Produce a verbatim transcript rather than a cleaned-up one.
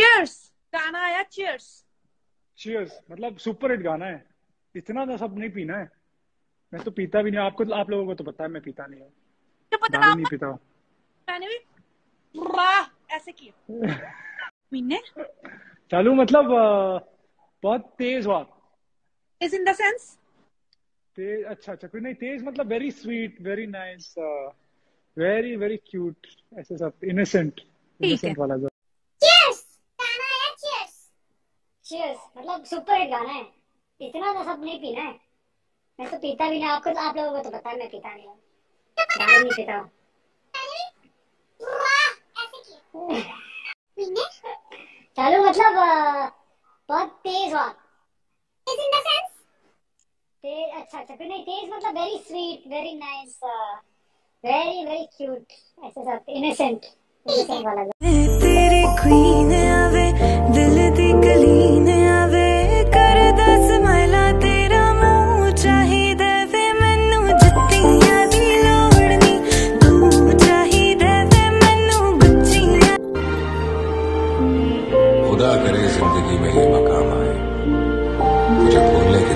Cheers गाना आया, cheers. Cheers मतलब सुपर हिट गाना है। इतना तो सब नहीं पीना है। मैं तो पीता भी नहीं, आपको आप लोगों को तो पता है मैं पीता नहीं हूँ, तो पता दारू ना, नहीं पीता हूँ। मैंने भी वाह ऐसे किया मीने। चालू मतलब अ, बहुत तेज हुआ। इज इन द सेंस तेज, अच्छा अच्छा, कोई नहीं, तेज मतलब very sweet, very nice, very very cute, ऐसे सब इनोसेंट, ठीक है। इनोसेंट वाला जो। चीयर्स गाना आया, चीयर्स। चीयर्स मतलब सुपर हिट गाना है। इतना तो सब नहीं पीना है। मैं तो पीता भी नहीं, आपको आप लोगों को तो पता है मैं पीता नहीं हूँ, दारू नहीं पीता हूँ। चालू मतलब अ, बहुत तेज हुआ। तेज इन द सेंस तेज, अच्छा अच्छा, फिर नहीं, तेज मतलब very sweet, very nice, very very cute, ऐसे सब इनोसेंट, इनोसेंट वाला जो। तेरी क्वीन आवे दिल दी कलीन आवे कर दस मैला तेरा मुंह चाहिदा वे मैनू जुत्तियां दी लोड़ नी तू चाहिदा वे मैनू गुच्चियां। खुदा करे जिंदगी में ये मकाम आए, मुझे भूलने